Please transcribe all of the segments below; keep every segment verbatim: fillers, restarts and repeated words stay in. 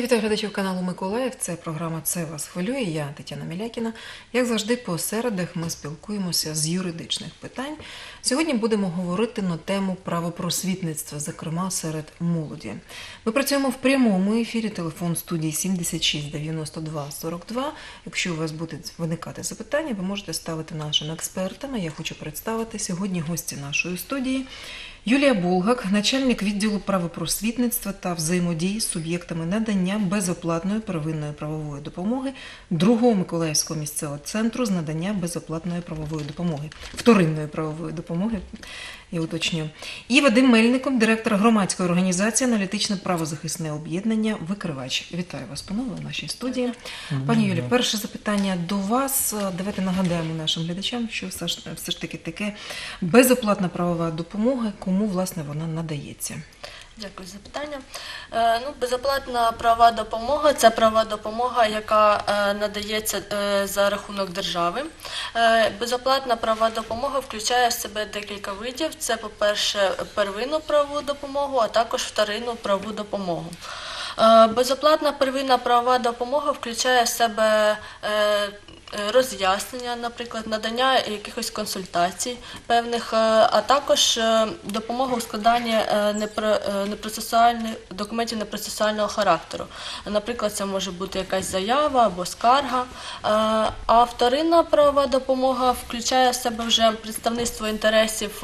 Вітаю глядачів каналу Миколаїв. Це програма «Це вас хвилює». Я Тетяна Мілякіна. Як завжди, по середах ми спілкуємося з юридичних питань. Сьогодні будемо говорити на тему правопросвітництва, зокрема серед молоді. Ми працюємо в прямому ефірі, телефон студії сімдесят шість дев'яносто два сорок два. Якщо у вас будуть виникати запитання, ви можете ставити нашими експертами. Я хочу представити сьогодні гості нашої студії. Юлія Булгак, начальник відділу правопросвітництва та взаємодії з суб'єктами надання безоплатної первинної правової допомоги другого Миколаївського місцевого центру з надання безоплатної правової допомоги, вторинної правової допомоги, я уточню. І Вадим Мельников, директор громадської організації «Аналітичне правозахисне об'єднання «Викривач». Вітаю вас, панове, в нашій студії. Пані Юлі, перше запитання до вас. Давайте нагадаємо нашим глядачам, що все ж, все ж таки таке безоплатна правова допомога, кому, власне, вона надається. Дякую за запитання. Е, ну, безоплатна правова допомога – це правова допомога, яка е, надається е, за рахунок держави. Е, безоплатна правова допомога включає в себе декілька видів. Це, по-перше, первинну правову допомогу, а також вторинну правову допомогу. Е, безоплатна первинна правова допомога включає в себе е, роз'яснення, наприклад, надання якихось консультацій певних, а також допомога у складанні непроцесуальних документів непроцесуального характеру. Наприклад, це може бути якась заява або скарга. А вторинна правова допомога включає в себе вже представництво інтересів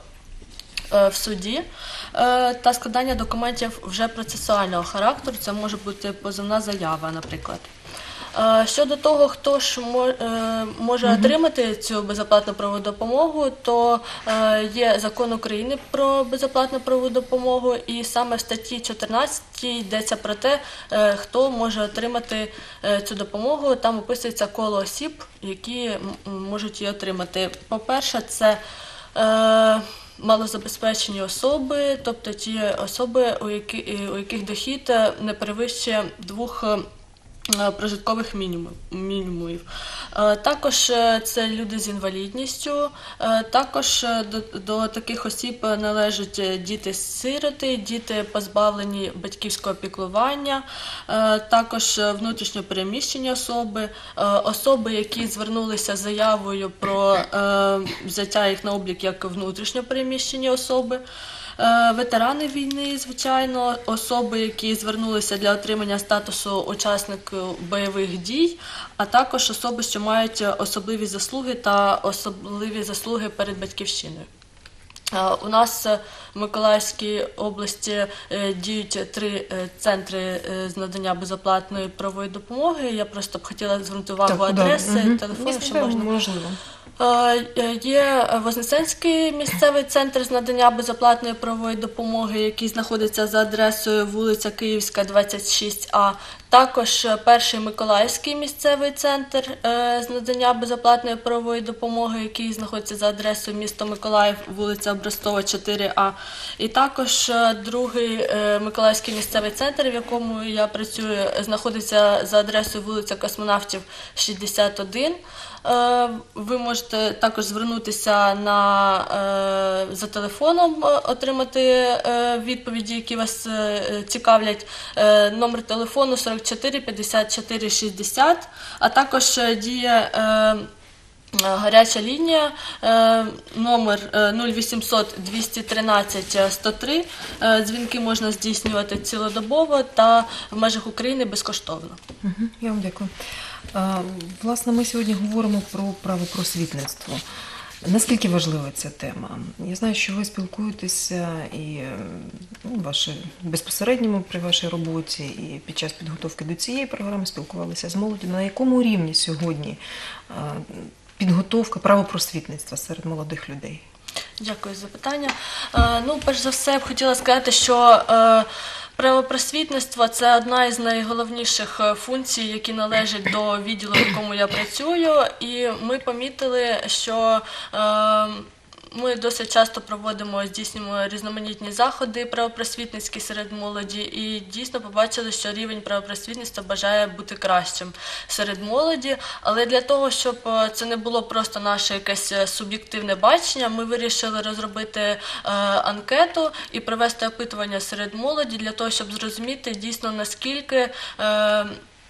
в суді та складання документів вже процесуального характеру. Це може бути позовна заява, наприклад. Щодо того, хто ж може отримати цю безоплатну правову допомогу, то є Закон України про безоплатну правову допомогу, і саме в статті чотирнадцятій йдеться про те, хто може отримати цю допомогу. Там описується коло осіб, які можуть її отримати. По-перше, це малозабезпечені особи, тобто ті особи, у яких дохід не перевищує двох прожиткових мінімумів. Також це люди з інвалідністю, також до, до таких осіб належать діти-сироти, діти позбавлені батьківського піклування, також внутрішньо переміщені особи, особи, які звернулися з заявою про взяття їх на облік як внутрішньо переміщені особи, ветерани війни, звичайно, особи, які звернулися для отримання статусу учасників бойових дій, а також особи, що мають особливі заслуги та особливі заслуги перед батьківщиною. У нас в Миколаївській області діють три центри з надання безоплатної правової допомоги. Я просто б хотіла звернути увагу адреси, угу. телефону, що можна. Можливо. Є Вознесенський місцевий центр з надання безоплатної правової допомоги, який знаходиться за адресою вулиця Київська, двадцять шість А. Також перший Миколаївський місцевий центр з надання безоплатної правової допомоги, який знаходиться за адресою місто Миколаїв, вулиця Образцова, чотири А. І також другий Миколаївський місцевий центр, в якому я працюю, знаходиться за адресою вулиця Космонавтів, шістдесят один. Ви можете також звернутися на, за телефоном, отримати відповіді, які вас цікавлять. Номер телефону сорок чотири п'ятдесят чотири шістдесят, а також діє гаряча лінія, номер нуль вісімсот двісті тринадцять сто три. Дзвінки можна здійснювати цілодобово та в межах України безкоштовно. Я вам дякую. Власне, ми сьогодні говоримо про правопросвітництво. Наскільки важлива ця тема? Я знаю, що ви спілкуєтеся і ну, ваші, безпосередньо при вашій роботі, і під час підготовки до цієї програми спілкувалися з молоддю. На якому рівні сьогодні підготовка правопросвітництва серед молодих людей? Дякую за запитання. Ну, перш за все, я б хотіла сказати, що правопросвітництво – це одна із найголовніших функцій, які належать до відділу, в якому я працюю, і ми помітили, що Ми досить часто проводимо, здійснюємо різноманітні заходи правопросвітницькі серед молоді, і дійсно побачили, що рівень правопросвітництва бажає бути кращим серед молоді. Але для того, щоб це не було просто наше якесь суб'єктивне бачення, ми вирішили розробити е, анкету і провести опитування серед молоді для того, щоб зрозуміти дійсно наскільки е,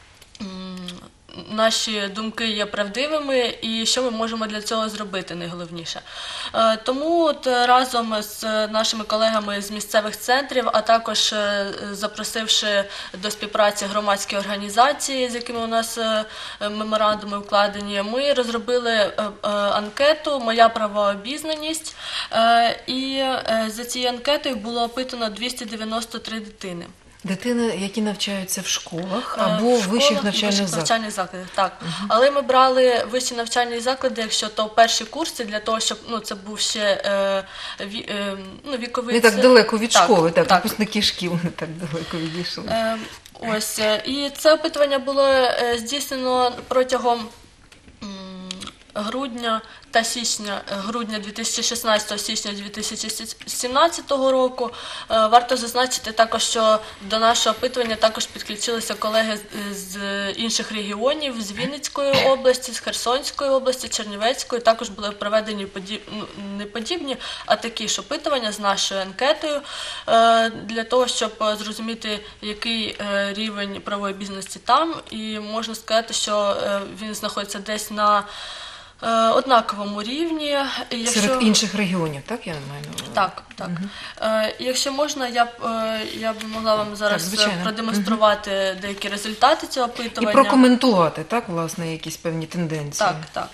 наші думки є правдивими і що ми можемо для цього зробити, найголовніше. Тому от разом з нашими колегами з місцевих центрів, а також запросивши до співпраці громадські організації, з якими у нас меморандуми вкладені, ми розробили анкету «Моя правообізнаність», і за цією анкетою було опитано двісті дев'яносто три дитини. Дитини, які навчаються в школах або в вищих навчальних закладах. навчальних закладах, так. Uh-huh. Але ми брали вищі навчальні заклади, якщо то перші курси, для того, щоб ну, це був ще е, ві, е, ну, віковий... Не так далеко від так, школи, так, так. Випускники шкіл не так далеко відійшли. Е, ось, і це опитування було здійснено протягом грудня та січня, грудня дві тисячі шістнадцятого, січня дві тисячі сімнадцятого року. Варто зазначити також, що до нашого опитування також підключилися колеги з інших регіонів, з Вінницької області, з Херсонської області, Чернівецької. Також були проведені подіб... ну, не подібні, а такі ж опитування з нашою анкетою для того, щоб зрозуміти, який рівень правової обізнаності там. І можна сказати, що він знаходиться десь на однаковому рівні. Якщо... Серед інших регіонів, так, я маю на увазі? Так, так. Угу. Е, якщо можна, я б, е, я б могла вам зараз так, продемонструвати угу. деякі результати цього опитування. І прокоментувати, так, власне, якісь певні тенденції. Так, так.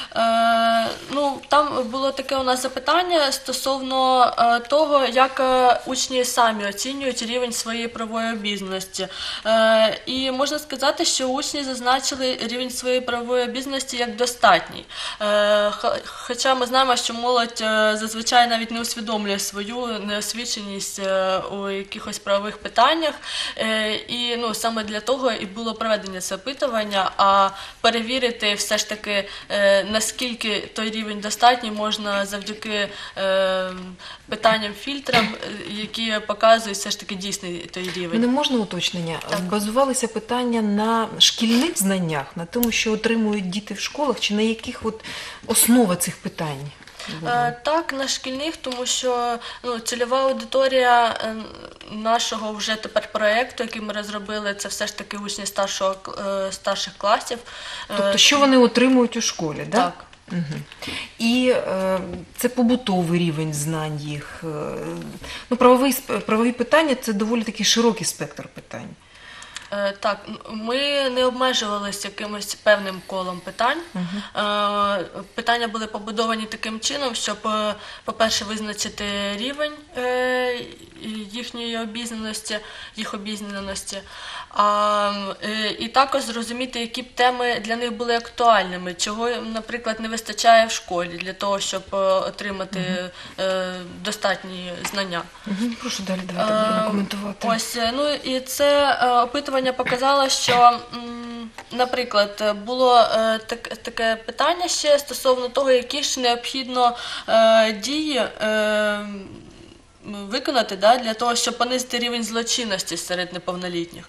Е, ну, там було таке у нас запитання стосовно е, того, як е, учні самі оцінюють рівень своєї правової обізнаності. Е, і можна сказати, що учні зазначили рівень своєї правової обізнаності як достатній. Е, хоча ми знаємо, що молодь е, зазвичай навіть не усвідомлює свою неосвіченість е, у якихось правових питаннях. Е, і ну, саме для того і було проведення це опитування, а перевірити все ж таки е, наскільки той рівень достатній, можна завдяки е, питанням, фільтрам, які показують все ж таки дійсний той рівень. Не можна уточнення? Так. Базувалися питання на шкільних знаннях, на тому, що отримують діти в школах, чи на яких от основа цих питань? Е, так, на шкільних, тому що ну, цільова аудиторія нашого вже тепер проєкту, який ми розробили, це все ж таки учні старшого, е, старших класів. Тобто, що вони отримують у школі, да? Так. Угу. І е, це побутовий рівень знань їх. Ну, правові, правові питання – це доволі такий широкий спектр питань. Так, ми не обмежувалися якимось певним колом питань. Uh-huh. Питання були побудовані таким чином, щоб, по-перше, визначити рівень їхньої обізнаності, їх обізнаності, а, і також зрозуміти, які б теми для них були актуальними, чого, наприклад, не вистачає в школі для того, щоб отримати uh-huh. достатні знання. Uh-huh. Прошу далі, давайте будемо коментувати. Ось, ну і це опитування показало, що, наприклад, було так, таке питання ще стосовно того, які ж необхідно дії виконати, да, для того, щоб понизити рівень злочинності серед неповнолітніх.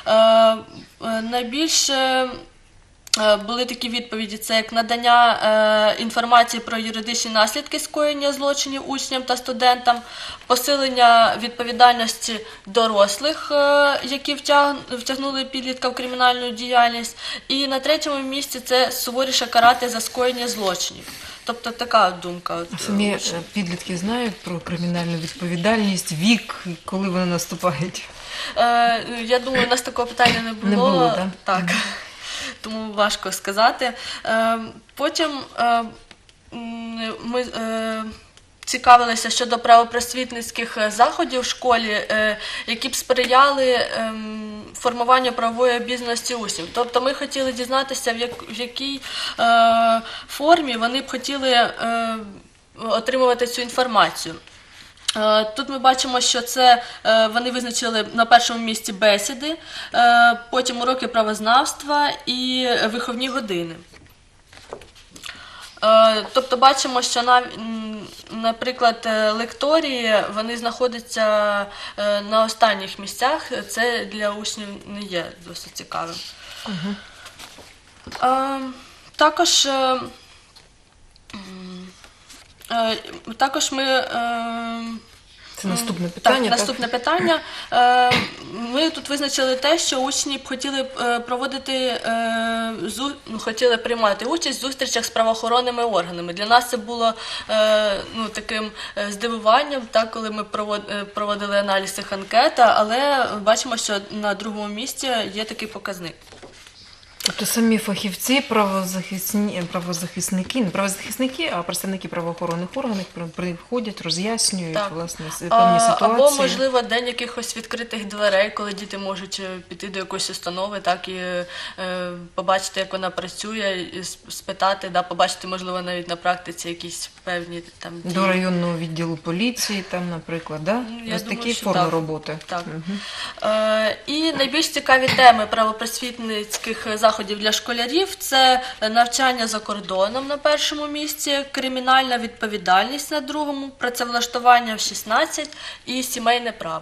Найбільше були такі відповіді, це як надання е, інформації про юридичні наслідки скоєння злочинів учням та студентам, посилення відповідальності дорослих, е, які втяг, втягнули підлітка в кримінальну діяльність, і на третьому місці це суворіше карати за скоєння злочинів. Тобто така думка. Самі підлітки знають про кримінальну відповідальність, вік, коли вони наступають? Е, я думаю, у нас такого питання не було. Не було, да? Так. Тому важко сказати. Потім ми цікавилися щодо правопросвітницьких заходів в школі, які б сприяли формуванню правової обізнаності учнів. Тобто ми хотіли дізнатися, в якій формі вони б хотіли отримувати цю інформацію. Тут ми бачимо, що це вони визначили на першому місці бесіди, потім уроки правознавства і виховні години. Е, Тобто бачимо, що нав... м, наприклад, е, лекторії, вони знаходяться е, на останніх місцях. Це для учнів не є досить цікавим. Е, Також, е, м, е, також ми е, Це наступне питання. Так, наступне питання. Е, Ми тут визначили те, що учні б хотіли б, е, проводити, е, зу- ну, хотіли приймати участь в зустрічах з правоохоронними органами. Для нас це було е, ну, таким е, здивуванням, так, коли ми провод- е, проводили аналіз цих анкет, але бачимо, що на другому місці є такий показник. Тобто самі фахівці, правозахисні, правозахисники, не правозахисники, а представники правоохоронних органів при- приходять, роз'яснюють Так. власне с- А, певні ситуації. Або, можливо, день якихось відкритих дверей, коли діти можуть е, піти до якоїсь установи, так, і е, побачити, як вона працює, і с- спитати, да, побачити, можливо, навіть на практиці якісь певні там дії. До районного відділу поліції, там, наприклад, да? Я Ось думаю, такі що форми так. роботи. Так. Мгм. Е, І найбільш цікаві теми правопросвітницьких заходів для школярів – це навчання за кордоном на першому місці, кримінальна відповідальність на другому, працевлаштування в шістнадцять і сімейне право.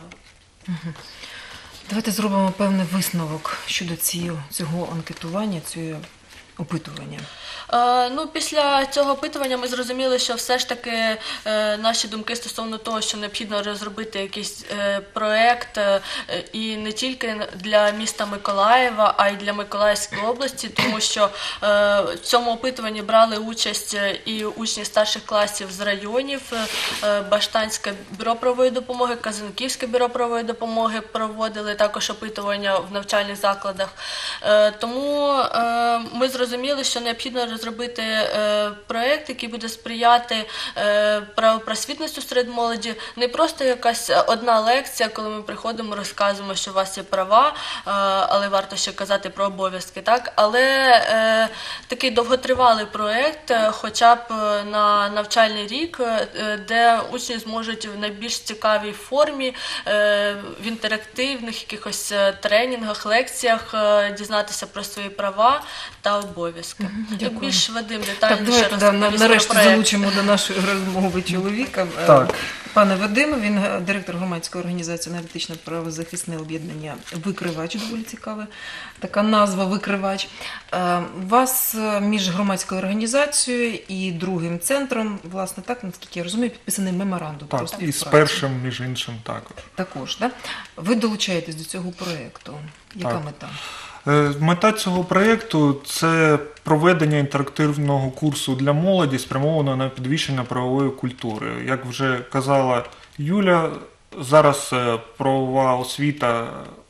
Давайте зробимо певний висновок щодо цього, цього анкетування, цього опитування. Е, Ну, після цього опитування ми зрозуміли, що все ж таки е, наші думки стосовно того, що необхідно розробити якийсь е, проєкт е, і не тільки для міста Миколаєва, а й для Миколаївської області, тому що е, в цьому опитуванні брали участь і учні старших класів з районів, е, Баштанське бюро правової допомоги, Казанківське бюро правової допомоги проводили також опитування в навчальних закладах. Е, Тому е, ми зрозуміли, що необхідно розробити е, проєкт, який буде сприяти е, правопросвітництву серед молоді. Не просто якась одна лекція, коли ми приходимо, розказуємо, що у вас є права, е, але варто ще казати про обов'язки, так? Але е, такий довготривалий проєкт, е, хоча б е, на навчальний рік, е, де учні зможуть в найбільш цікавій формі, е, в інтерактивних якихось е, тренінгах, лекціях е, дізнатися про свої права та обов'язки. Дякую. Більш Вадим Так, детальніше давайте да, на- розповість про нарешті проєкт. залучимо до нашої розмови чоловіка. Е, Так. Пане Вадиме, він е, директор громадської організації аналітичне правозахисне об'єднання «Викривач», доволі цікава така назва «Викривач». Е, У вас е, між громадською організацією і другим центром, власне, так, наскільки я розумію, підписаний меморандум. Так, про і з співпрацю. першим, між іншим, також. Також, да? Ви долучаєтесь до цього проєкту. Яка Так. мета? Е, Мета цього проєкту – це проведення інтерактивного курсу для молоді, спрямованого на підвищення правової культури. Як вже казала Юля, зараз е, правова освіта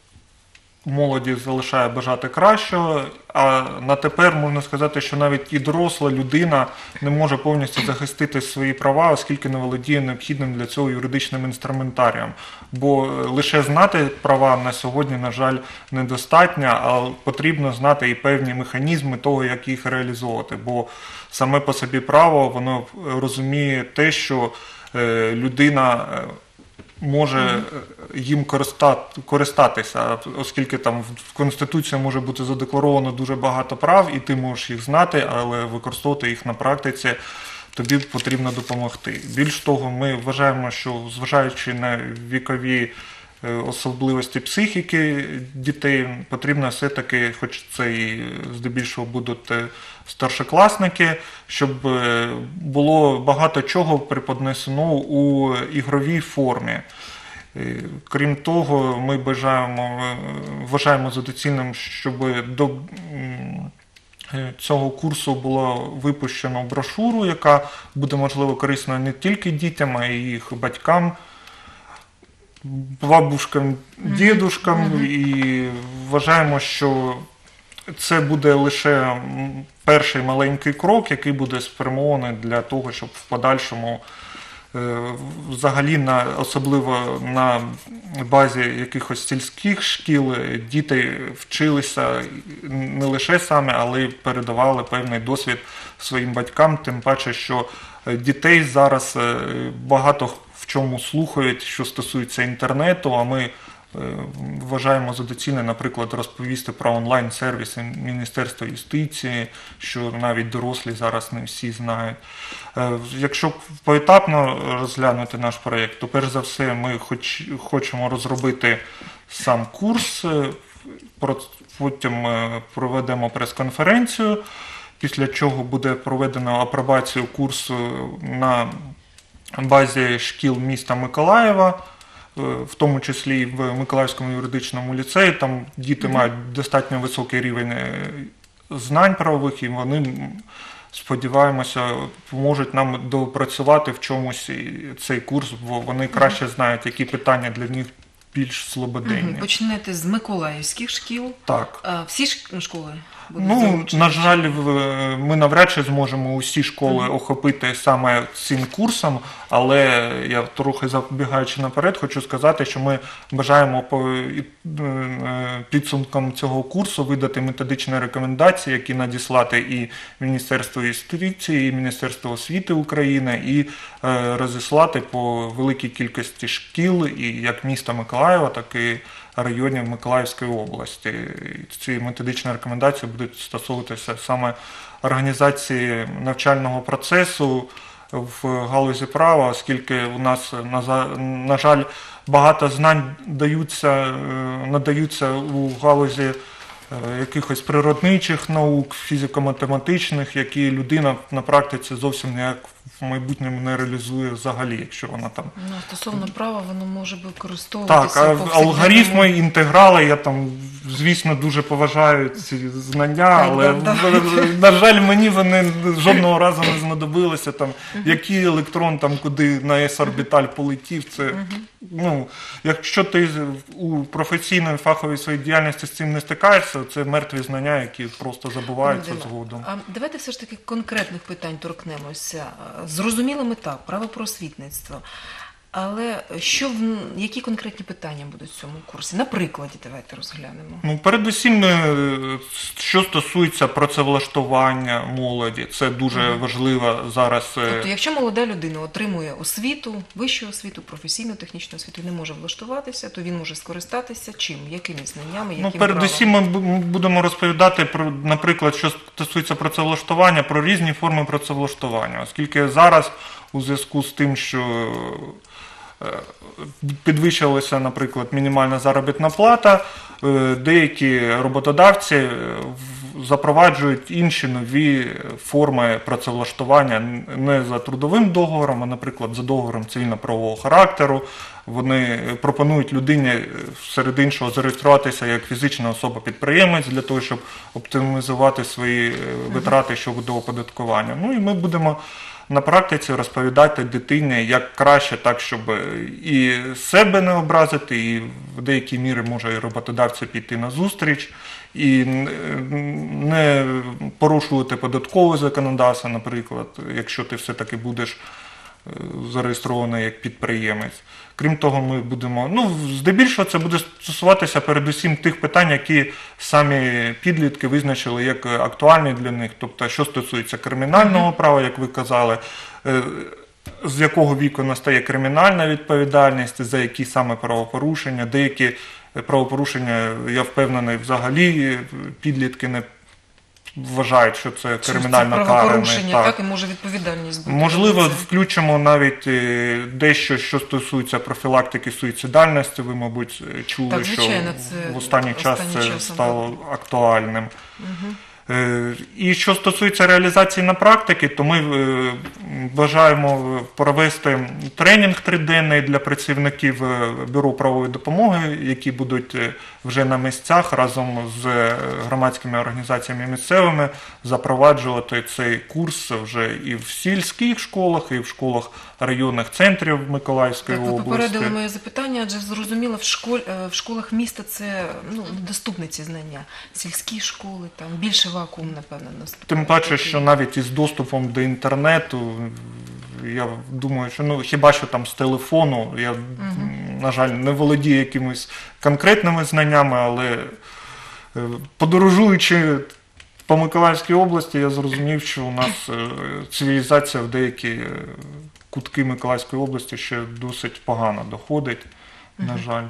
молоді залишає бажати кращого, а на тепер можна сказати, що навіть і доросла людина не може повністю захистити свої права, оскільки не володіє необхідним для цього юридичним інструментарієм. Бо лише знати права на сьогодні, на жаль, недостатньо, а потрібно знати і певні механізми того, як їх реалізовувати. Бо саме по собі право, воно розуміє те, що е, людина е, може їм користат- користатися, оскільки там в Конституції може бути задекларовано дуже багато прав, і ти можеш їх знати, але використовувати їх на практиці тобі потрібно допомогти. Більш того, ми вважаємо, що зважаючи на вікові е, особливості психіки дітей, потрібно все-таки, хоч це і здебільшого будуть е, старшокласники, щоб е, було багато чого преподнесено у ігровій формі. Е, Крім того, ми бажаємо, е, вважаємо за доцільним, щоб до м, е, цього курсу було випущено брошуру, яка буде, можливо, корисною не тільки дітям, а й їх батькам, бабушкам, дідушкам. І вважаємо, що це буде лише м, перший маленький крок, який буде спрямований для того, щоб в подальшому е, взагалі, на, особливо на базі якихось сільських шкіл, діти вчилися не лише самі, але й передавали певний досвід своїм батькам, тим паче, що дітей зараз е, багато в чому слухають, що стосується інтернету, а ми вважаємо за доцільне, наприклад, розповісти про онлайн-сервіси Міністерства юстиції, що навіть дорослі зараз не всі знають. Якщо поетапно розглянути наш проєкт, то перш за все ми хоч, хочемо розробити сам курс, потім проведемо прес-конференцію, після чого буде проведено апробацію курсу на базі шкіл міста Миколаєва, в тому числі і в Миколаївському юридичному ліцеї. Там діти мають достатньо високий рівень знань правових, і вони, сподіваємося, поможуть нам допрацювати в чомусь цей курс, бо вони краще знають, які питання для них більш слободенні. Почнете з миколаївських шкіл. Так. А всі ж школи будуть Ну, залучені? на жаль, в- ми навряд чи зможемо усі школи охопити саме цим курсом, але я трохи забігаючи наперед, хочу сказати, що ми бажаємо по і- е, підсумкам цього курсу видати методичні рекомендації, які надіслати і Міністерству юстиції, і Міністерству освіти України, і е, розіслати по великій кількості шкіл, і як міста Миколаєва, так і районів Миколаївської області. Ці методичні рекомендації будуть стосуватися саме організації навчального процесу в галузі права, оскільки у нас, на, за- на жаль, багато знань даються, е, надаються у галузі е, якихось природничих наук, фізико-математичних, які людина на практиці зовсім ніяк в майбутньому не реалізує взагалі, якщо вона там. Ну, стосовно права, воно може використовуватися Так, а в повсякденному- алгоритми, інтеграли, я там, звісно, дуже поважаю ці знання, але, да, в- на жаль, мені вони жодного разу не знадобилися. Там, який електрон там куди на ес-орбіталь полетів, це, ну, якщо ти у професійної фаховій своїй діяльності з цим не стикаєшся, це мертві знання, які просто забуваються Володимир, згодом. А давайте все ж таки конкретних питань торкнемося. Зрозуміли ми так, правопросвітництво. Але що в які конкретні питання будуть в цьому курсі? На прикладі давайте розглянемо. Ну, передусім, е, що стосується працевлаштування молоді, це дуже важливо зараз. е, Тобто, якщо молода людина отримує освіту, вищу освіту, професійну технічну освіту і не може влаштуватися, то він може скористатися чим? Якими знаннями, яким Ну, передусім ми бу- ми будемо розповідати про, наприклад, що стосується працевлаштування, про різні форми працевлаштування, оскільки зараз у зв'язку з тим, що е, підвищилася, наприклад, мінімальна заробітна плата, е, деякі роботодавці е, в- запроваджують інші нові форми працевлаштування не за трудовим договором, а, наприклад, за договором цивільно-правового характеру. Вони пропонують людині серед іншого зареєструватися як фізична особа-підприємець для того, щоб оптимізувати свої е, витрати щодо оподаткування. Ну і ми будемо на практиці розповідати дитині, як краще так, щоб і себе не образити, і в деякій мірі може і роботодавця піти на зустріч, і не порушувати податкове законодавство, наприклад, якщо ти все-таки будеш зареєстрований як підприємець. Крім того, ми будемо, ну, здебільшого це буде стосуватися передусім тих питань, які самі підлітки визначили як актуальні для них. Тобто, що стосується кримінального права, як ви казали, е, з якого віку настає кримінальна відповідальність, за які саме правопорушення, деякі правопорушення, я впевнений, взагалі підлітки не вважають, що це кримінально це каране. правопорушення, так, і може відповідальність бути. Можливо, Це- включимо навіть е, дещо, що стосується профілактики суїцидальності. Ви, мабуть, чули, Так, звичайно, що це в останній час останнім це часом, стало актуальним. Е, І що стосується реалізації на практиці, то ми е, бажаємо провести тренінг триденний для працівників е, Бюро правової допомоги, які будуть е, вже на місцях разом з е, громадськими організаціями місцевими запроваджувати цей курс вже і в сільських школах, і в школах районних центрів Миколаївської Так, ви області. попередили моє запитання, адже зрозуміло, в, школь, е, в школах міста це ну, доступні ці знання. Сільські школи, там більше вакуум, напевно, наступає. Тим паче, що навіть із доступом до інтернету, я думаю, що ну хіба що там з телефону, я, на жаль, не володію якимись конкретними знаннями, але е, подорожуючи по Миколаївській області, я зрозумів, що у нас е, цивілізація в деякі е, кутки Миколаївської області ще досить погано доходить, на жаль.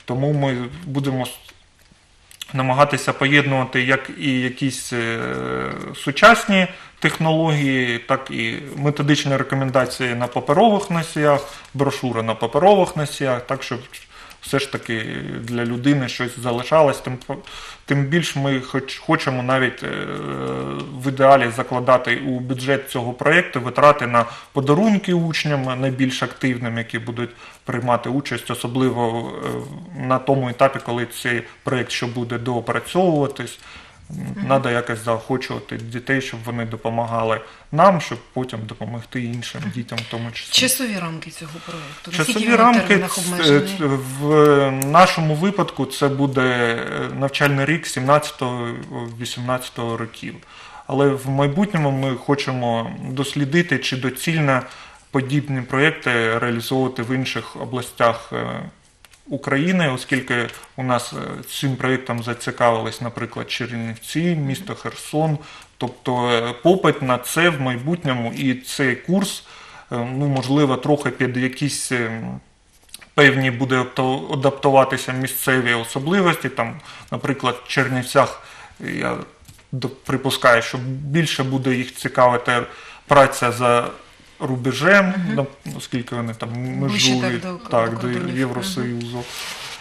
Тому ми будемо намагатися поєднувати як і якісь е, сучасні технології, так і методичні рекомендації на паперових носіях, брошури на паперових носіях, так щоб все ж таки для людини щось залишалось. Тим, тим більш ми хоч, хочемо навіть е, в ідеалі закладати у бюджет цього проєкту витрати на подарунки учням найбільш активним, які будуть приймати участь, особливо е, на тому етапі, коли цей проєкт ще буде доопрацьовуватись. Треба якось заохочувати дітей, щоб вони допомагали нам, щоб потім допомогти іншим дітям в тому числі. Часові рамки цього проєкту? Наскільки Часові він в рамки термінах обмежений? ц- в нашому випадку це буде навчальний рік сімнадцятого-вісімнадцятого років. Але в майбутньому ми хочемо дослідити, чи доцільно подібні проєкти реалізовувати в інших областях України, оскільки у нас цим проєктом зацікавились, наприклад, Чернівці, місто Херсон. Тобто попит на це в майбутньому, і цей курс, ну, можливо, трохи під якісь певні буде адаптуватися місцеві особливості. Там, наприклад, в Чернівцях, я припускаю, що більше буде їх цікавити праця за рубежем, угу. оскільки вони там межують так, до, так, до, до Євросоюзу. Угу.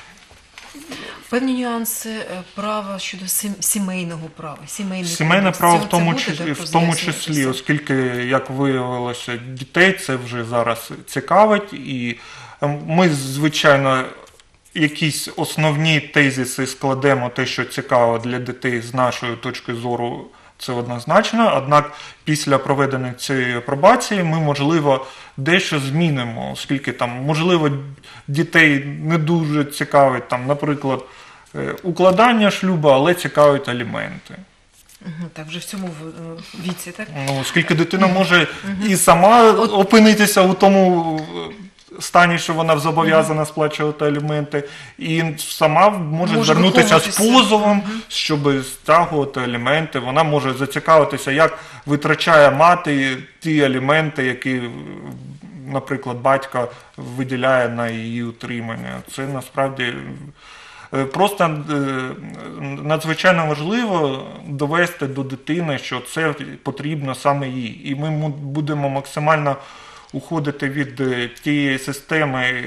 Певні нюанси права щодо сімейного права. Сімейне право в тому, числі, в тому числі, оскільки, як виявилося, дітей це вже зараз цікавить. І ми, звичайно, якісь основні тезиси складемо, те, що цікаво для дітей з нашої точки зору, це однозначно, однак після проведення цієї апробації ми, можливо, дещо змінимо, оскільки там, можливо, дітей не дуже цікавить, там, наприклад, укладання шлюбу, але цікавить аліменти. Угу, так, вже в цьому віці, так? Ну, оскільки дитина може і сама опинитися у тому стані, що вона зобов'язана сплачувати аліменти, і сама може, може звернутися з позовом, угу. щоб стягувати аліменти. Вона може зацікавитися, як витрачає мати ті аліменти, які, наприклад, батько виділяє на її утримання. Це насправді просто надзвичайно важливо довести до дитини, що це потрібно саме їй. І ми будемо максимально уходити від тієї системи,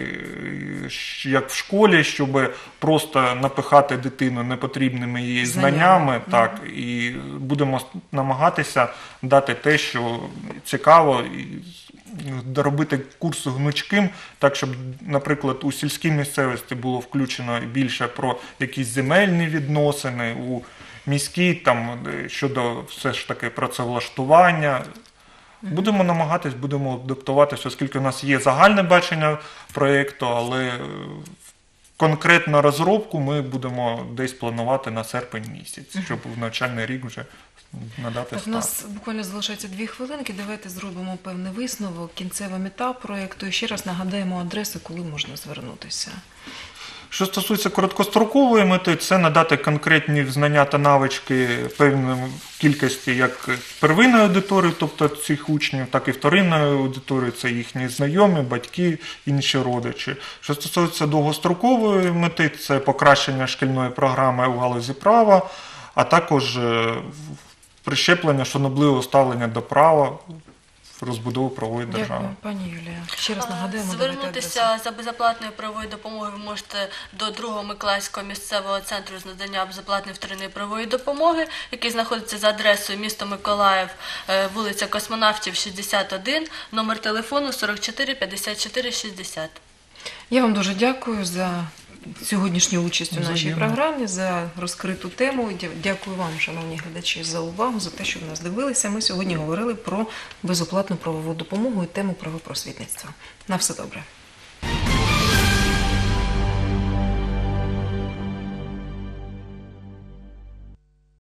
як в школі, щоб просто напихати дитину непотрібними її знаннями, так, mm-hmm. і будемо намагатися дати те, що цікаво, і доробити курс гнучким, так, щоб, наприклад, у сільській місцевості було включено більше про якісь земельні відносини, у міській там щодо все ж таки працевлаштування. Будемо намагатись, будемо адаптуватися, оскільки у нас є загальне бачення проєкту, але конкретно розробку ми будемо десь планувати на серпень місяць, щоб в навчальний рік вже надати так, старт. У нас буквально залишається дві хвилинки, давайте зробимо певний висновок, кінцева мета проєкту і ще раз нагадаємо адресу, коли можна звернутися. Що стосується короткострокової мети, це надати конкретні знання та навички певної кількості як первинної аудиторії, тобто цих учнів, так і вторинної аудиторії, це їхні знайомі, батьки, інші родичі. Що стосується довгострокової мети, це покращення шкільної програми у галузі права, а також прищеплення шанобливого ставлення до права, розбудову правової держави. Дякую, пані Юлія. Ще раз нагадаємо. Звернутися за безоплатною правовою допомогою ви можете до другого Миколаївського місцевого центру з надання безоплатної вторинної правової допомоги, який знаходиться за адресою місто Миколаїв, вулиця Космонавтів, шістдесят один, номер телефону сорок чотири п'ятдесят чотири шістдесят. Я вам дуже дякую за сьогоднішню участь у нашій програмі, за розкриту тему. Дякую вам, шановні глядачі, за увагу, за те, що ви нас дивилися. Ми сьогодні говорили про безоплатну правову допомогу і тему правопросвітництва. На все добре.